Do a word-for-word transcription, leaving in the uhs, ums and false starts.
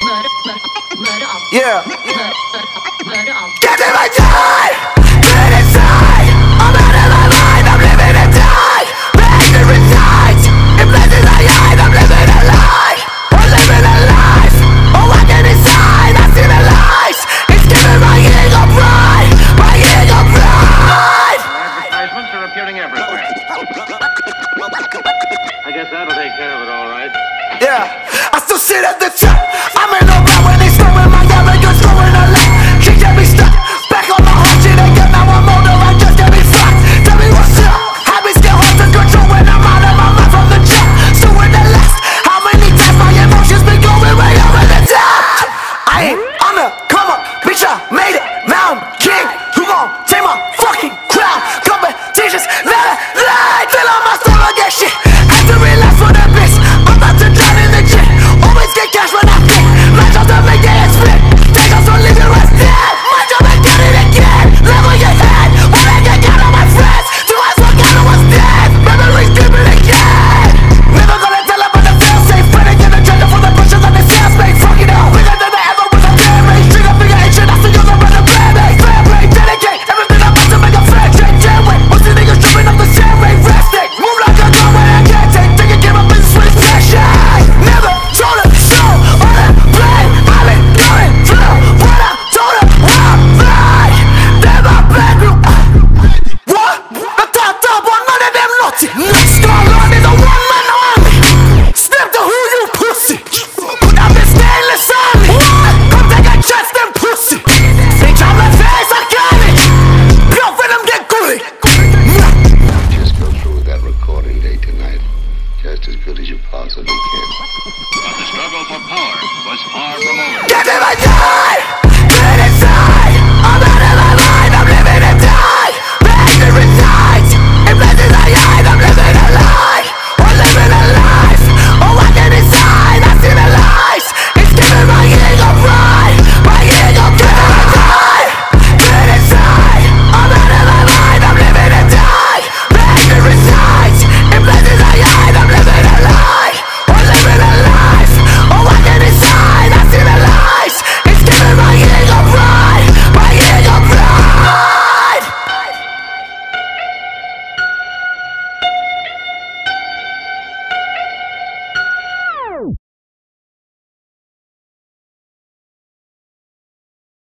Yeah. Get in my die! Get inside! I'm out of my mind, I'm living and die! Behavior resides in places I hide, I'm living a lie! I'm living a life! Oh, I get inside, I see the lies! It's giving my ego pride! My ego pride! Advertisements are appearing everywhere. I guess that'll take care of it all right. Yeah, I still sit at the top. I'm in the round when they scoring my arrogance, scoring a lot. She get me stuck, back on my hard shit again. Now I'm older, I just get me fucked. Tell me what's up. Habits get hard to control when I'm out of my mind from the jump. So in the last, how many times my emotions been going way over the top? I ain't on the come up, bitch, I made it. Now I'm king. Who gon' take my fucking crown? Competitions never lie. Till on my stomach get shit. Had to relax for the bitch. I'm about to drown in the gym. Always get cash when I fit. My job to make it split. Take us on living rest dead. My job to get it again. Level your head. When I get out of my friends. Do I forget I was dead? Memories creeping again. Never gonna tell about the fail safe. Fighting in the treasure for the bushes on the sales make. Fuck it up. Bigger than I ever was a damage. Trigger finger action. I see you the run of bad fair play. Dedicate everything I'm about to make a fair trade. Jam way. Most of the niggas tripping up the sand rate. Resting. Move like a gun when I can't take. Taking care of business with passion. Never told her so on the blame. I've been going through what I told her. I'm right. They're my bedroom. What? The top top one, none of them naughty. Next Scarlett is a one man army. Step to who you pussy. Put up the stainless on me. Come take a chest and pussy. Bitch, I'm a face, I got it. Girl, for them get goody. Just go through with that recording day tonight. Just as good as you possibly can. But the struggle for power was far from over.